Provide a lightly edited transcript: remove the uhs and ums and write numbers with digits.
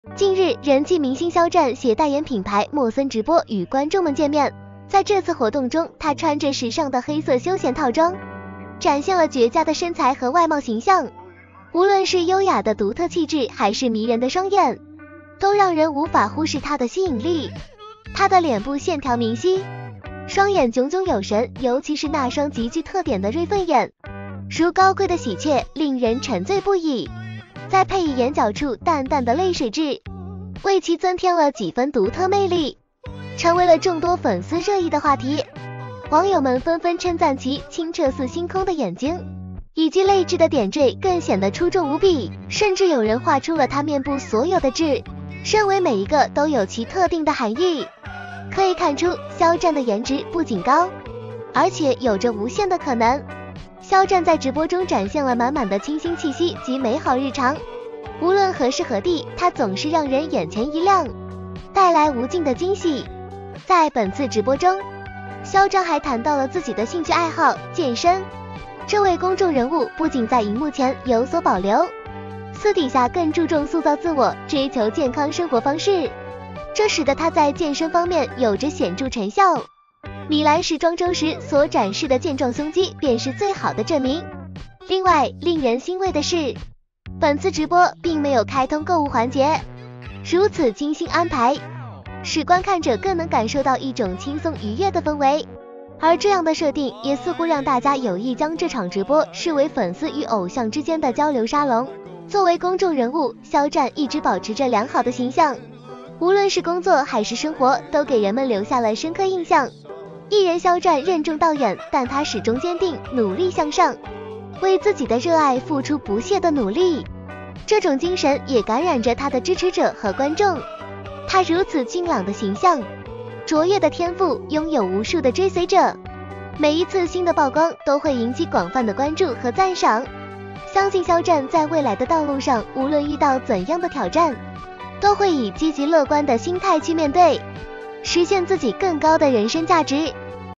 近日，人气明星肖战携代言品牌莫森直播与观众们见面。在这次活动中，他穿着时尚的黑色休闲套装，展现了绝佳的身材和外貌形象。无论是优雅的独特气质，还是迷人的双眼，都让人无法忽视他的吸引力。他的脸部线条明晰，双眼炯炯有神，尤其是那双极具特点的瑞凤眼，如高贵的喜鹊，令人沉醉不已。再配以眼角处淡淡的泪水痣，为其增添了几分独特魅力，成为了众多粉丝热议的话题。网友们纷纷称赞其清澈似星空的眼睛，以及泪痣的点缀更显得出众无比，甚至有人画出了他面部所有的痣，认为每一个都有其特定的含义。可以看出，肖战的颜值不仅高，而且有着无限的可能。肖战在直播中展现了满满的清新气息及美好日常，无论何时何地，他总是让人眼前一亮，带来无尽的惊喜。在本次直播中，肖战还谈到了自己的兴趣爱好健身。这位公众人物不仅在荧幕前有所保留，私底下更注重塑造自我，追求健康生活方式，这使得他在健身方面有着显著成效。米兰时装周时所展示的健壮胸肌便是最好的证明。另外，令人欣慰的是，本次直播并没有开通购物环节，如此精心安排，使观看者更能感受到一种轻松愉悦的氛围。而这样的设定也似乎让大家有意将这场直播视为粉丝与偶像之间的交流沙龙。作为公众人物，肖战一直保持着良好的形象，无论是工作还是生活，都给人们留下了深刻印象。艺人肖战任重道远，但他始终坚定，努力向上，为自己的热爱付出不懈的努力。这种精神也感染着他的支持者和观众。他如此俊朗的形象，卓越的天赋，拥有无数的追随者，每一次新的曝光都会引起广泛的关注和赞赏。相信肖战在未来的道路上，无论遇到怎样的挑战，都会以积极乐观的心态去面对，实现自己更高的人生价值。